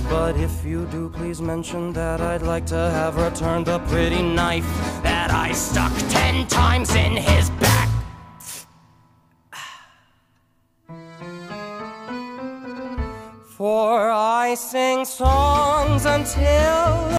But if you do, please mention that I'd like to have returned the pretty knife that I stuck 10 times in his back. For I sing songs until